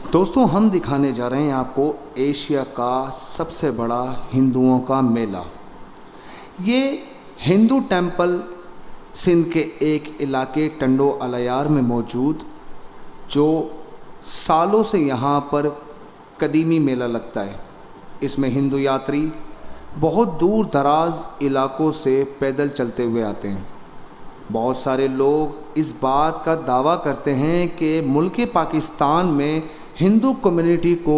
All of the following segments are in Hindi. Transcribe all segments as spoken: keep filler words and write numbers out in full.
दोस्तों, हम दिखाने जा रहे हैं आपको एशिया का सबसे बड़ा हिंदुओं का मेला। ये हिंदू टेंपल सिंध के एक इलाके टंडो अलायार में मौजूद, जो सालों से यहाँ पर कदीमी मेला लगता है। इसमें हिंदू यात्री बहुत दूर दराज इलाकों से पैदल चलते हुए आते हैं। बहुत सारे लोग इस बात का दावा करते हैं कि मुल्क पाकिस्तान में हिंदू कम्युनिटी को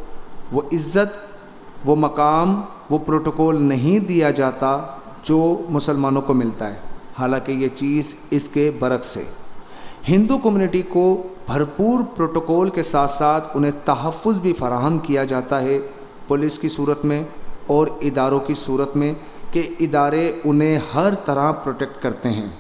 वो इज़्ज़त, वो मकाम, वो प्रोटोकॉल नहीं दिया जाता जो मुसलमानों को मिलता है। हालांकि ये चीज़ इसके बरक्स है। हिंदू कम्युनिटी को भरपूर प्रोटोकॉल के साथ साथ उन्हें तहफ़्फ़ुज़ भी फराहम किया जाता है, पुलिस की सूरत में और इदारों की सूरत में, कि इदारे उन्हें हर तरह प्रोटेक्ट करते हैं।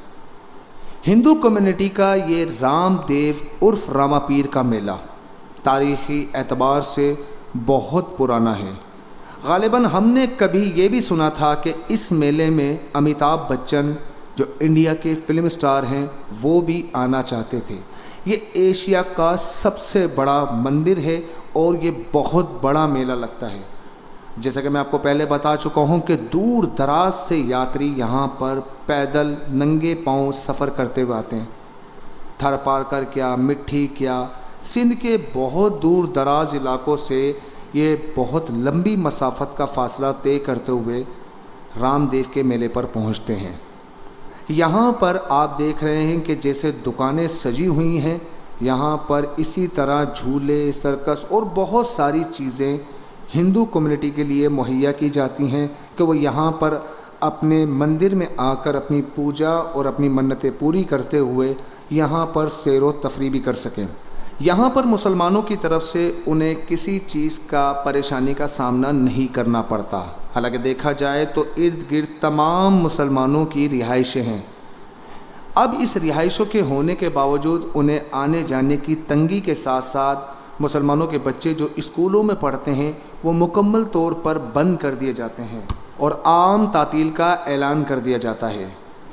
हिंदू कम्युनिटी का ये रामदेव उर्फ रामापीर का मेला तारीख़ी एतबार से बहुत पुराना है। ग़ालिबन हमने कभी ये भी सुना था कि इस मेले में अमिताभ बच्चन, जो इंडिया के फिल्म स्टार हैं, वो भी आना चाहते थे। ये एशिया का सबसे बड़ा मंदिर है और ये बहुत बड़ा मेला लगता है। जैसा कि मैं आपको पहले बता चुका हूँ कि दूर दराज से यात्री यहाँ पर पैदल नंगे पाँव सफ़र करते हुए आते हैं। थर पार कर क्या, मिट्टी क्या, सिंध के बहुत दूर दराज इलाकों से ये बहुत लंबी मसाफत का फ़ासला तय करते हुए रामदेव के मेले पर पहुँचते हैं। यहाँ पर आप देख रहे हैं कि जैसे दुकानें सजी हुई हैं, यहाँ पर इसी तरह झूले, सर्कस और बहुत सारी चीज़ें हिंदू कम्युनिटी के लिए मुहैया की जाती हैं कि वो यहाँ पर अपने मंदिर में आकर अपनी पूजा और अपनी मन्नतें पूरी करते हुए यहाँ पर सैर व तफरीह भी कर सकें। यहाँ पर मुसलमानों की तरफ से उन्हें किसी चीज़ का परेशानी का सामना नहीं करना पड़ता। हालांकि देखा जाए तो इर्द गिर्द तमाम मुसलमानों की रिहाइशें हैं। अब इस रिहाइशों के होने के बावजूद उन्हें आने जाने की तंगी के साथ साथ मुसलमानों के बच्चे जो स्कूलों में पढ़ते हैं वो मुकम्मल तौर पर बंद कर दिए जाते हैं और आम तातील का ऐलान कर दिया जाता है।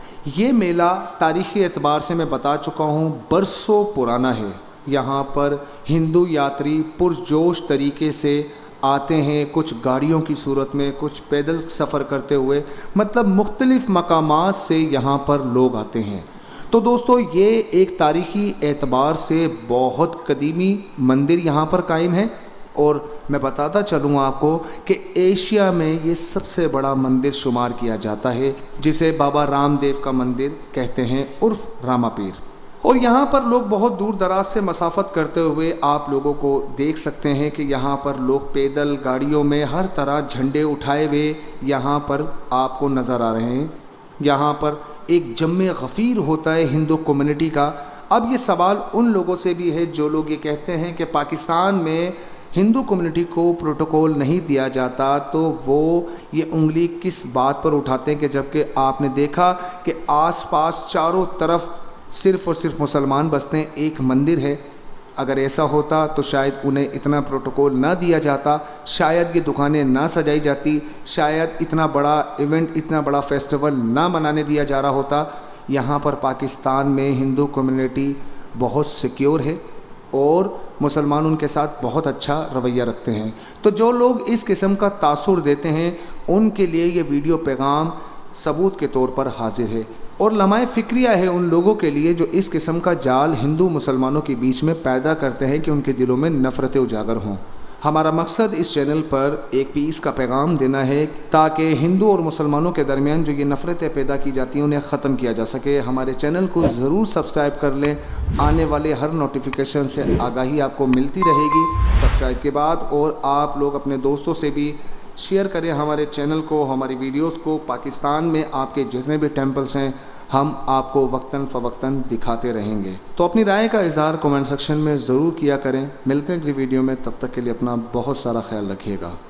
ये मेला तारीख़ी एतबार से मैं बता चुका हूँ बरसों पुराना है। यहाँ पर हिंदू यात्री पुरजोश तरीके से आते हैं, कुछ गाड़ियों की सूरत में, कुछ पैदल सफ़र करते हुए, मतलब मुख्तलिफ़ मकामात से यहाँ पर लोग आते हैं। तो दोस्तों, ये एक तारीख़ी एतबार से बहुत कदीमी मंदिर यहाँ पर कायम है और मैं बताता चलूँ आपको कि एशिया में ये सबसे बड़ा मंदिर शुमार किया जाता है, जिसे बाबा रामदेव का मंदिर कहते हैं उर्फ रामापीर। और यहाँ पर लोग बहुत दूर दराज से मसाफत करते हुए आप लोगों को देख सकते हैं कि यहाँ पर लोग पैदल, गाड़ियों में, हर तरह झंडे उठाए हुए यहाँ पर आपको नज़र आ रहे हैं। यहाँ पर एक जम्मे गफ़ीर होता है हिंदू कम्युनिटी का। अब ये सवाल उन लोगों से भी है जो लोग ये कहते हैं कि पाकिस्तान में हिंदू कम्युनिटी को प्रोटोकॉल नहीं दिया जाता, तो वो ये उंगली किस बात पर उठाते हैं कि जबकि आपने देखा कि आसपास चारों तरफ सिर्फ़ और सिर्फ मुसलमान बसते हैं, एक मंदिर है। अगर ऐसा होता तो शायद उन्हें इतना प्रोटोकॉल ना दिया जाता, शायद ये दुकानें ना सजाई जाती, शायद इतना बड़ा इवेंट, इतना बड़ा फेस्टिवल ना मनाने दिया जा रहा होता। यहाँ पर पाकिस्तान में हिंदू कम्युनिटी बहुत सिक्योर है और मुसलमान उनके साथ बहुत अच्छा रवैया रखते हैं। तो जो लोग इस किस्म का तासुर देते हैं, उनके लिए ये वीडियो पैगाम सबूत के तौर पर हाजिर है और लम्हाए फ़िक्रिया है उन लोगों के लिए जो इस किस्म का जाल हिंदू मुसलमानों के बीच में पैदा करते हैं कि उनके दिलों में नफ़रतें उजागर हों। हमारा मकसद इस चैनल पर एक पीस का पैगाम देना है ताकि हिंदू और मुसलमानों के दरमियान जो ये नफ़रतें पैदा की जाती हैं उन्हें ख़त्म किया जा सके। हमारे चैनल को ज़रूर सब्सक्राइब कर लें, आने वाले हर नोटिफिकेशन से आगाही आपको मिलती रहेगी सब्सक्राइब के बाद। और आप लोग अपने दोस्तों से भी शेयर करें हमारे चैनल को, हमारी वीडियोस को। पाकिस्तान में आपके जितने भी टेंपल्स हैं हम आपको वक्तन फ़वक्तन दिखाते रहेंगे। तो अपनी राय का इज़हार कमेंट सेक्शन में ज़रूर किया करें। मिलते हैं अगली वीडियो में, तब तक के लिए अपना बहुत सारा ख्याल रखिएगा।